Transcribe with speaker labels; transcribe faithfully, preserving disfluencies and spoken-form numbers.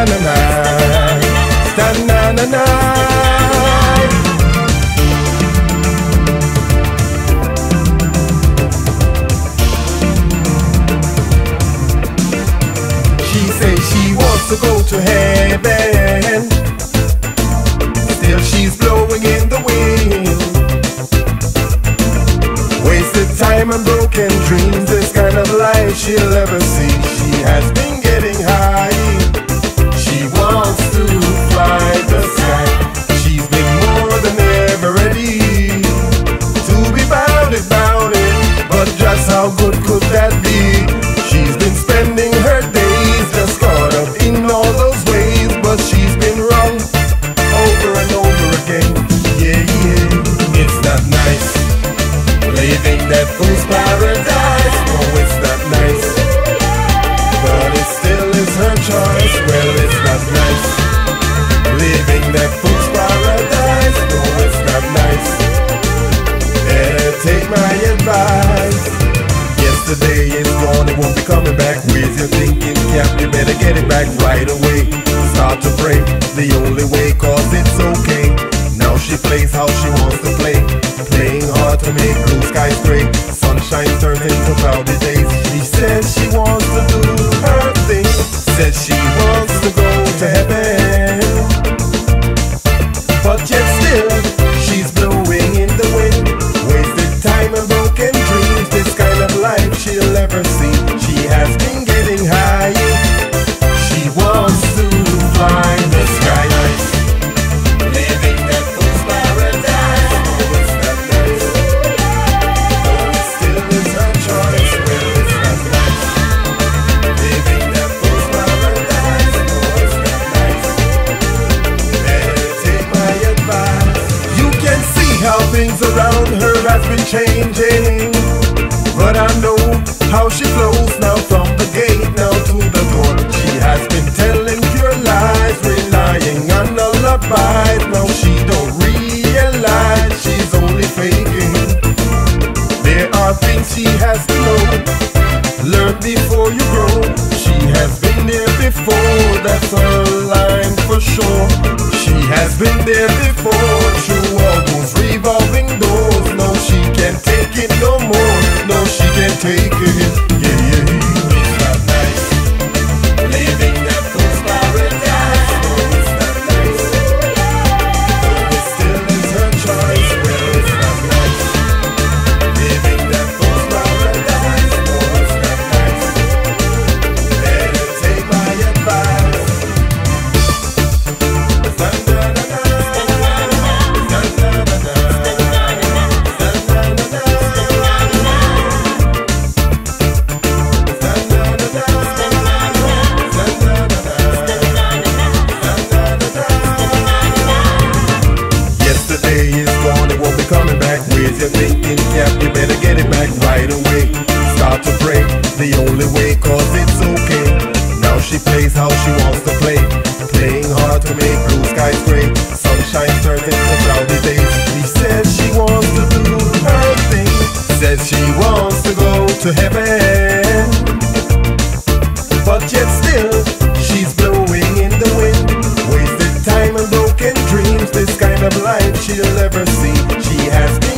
Speaker 1: na na, stand na na na. She says she wants to go to heaven, still she's blowing in the wind. Wasted time and broken dreams, this kind of life she'll ever see. She has been getting high, she wants to fly the sky. She's been more than ever ready to be bout it, bout it. But just how good could that be? She's been spending her days just caught up in all those ways, but she's been wrong over and over again. Yeah, yeah, it's not nice living that fool's paradise. No, it's not nice, but it still is her choice. Well, it's not nice living that fool's paradise. No, it's not nice. Better take my advice. Yesterday is gone, it won't be coming back. Where's your thinking cap? You better get it back right away. Start to pray the only way, cause it's okay. Now she plays how she wants to play, playing hard to make blue skies gray. Sunshine turns into cloudy days. She says she wants to do her thing, says she wants to go to heaven, but yet still she's blowing in the wind. Wasted time and broken dreams, this kind of life she'll ever see. She has been getting high, she wants to fly the sky. Living that fool's paradise. Oh, it's not nice. Oh, it still is her choice. Well, it's not nice. Living that fool's paradise. Oh, it's not nice. Better take my advice. You can see how things around her has been changing, but I know how she flows now from the gate now to the door. She has been telling pure lies, relying on lullabies. Now she don't realize she's only faking. There are things she has to know. Learn before you grow. She has been there before, that's her line for sure. She has been there before, through all those revolving doors. No, she can't take it no more. No, she can't take it. Yeah, yeah, it's not nice living that fool's paradise. No, it's not nice. Oh, it still is her choice. Well, it's not nice living that fool's paradise. No, it's not nice. Better take my advice. Yesterday is gone, it won't be coming back. Where's your thinking cap? You better get it back right away. Start to pray the only way, cause it's okay. Now she plays how she wants to play, playing hard to make blue skies gray. Sunshine turns into cloudy days. She says she wants to do her thing, says she wants to go to heaven, but yet still she's blowing in the wind. Wasted time and broken dreams, this kind of life she'll ever see. She has